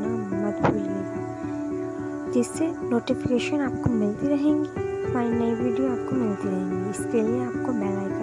मत भूलिएगा, जिससे नोटिफिकेशन आपको मिलती रहेंगी, हमारी नई वीडियो आपको मिलती रहेंगी। इसके लिए आपको बेल आइकन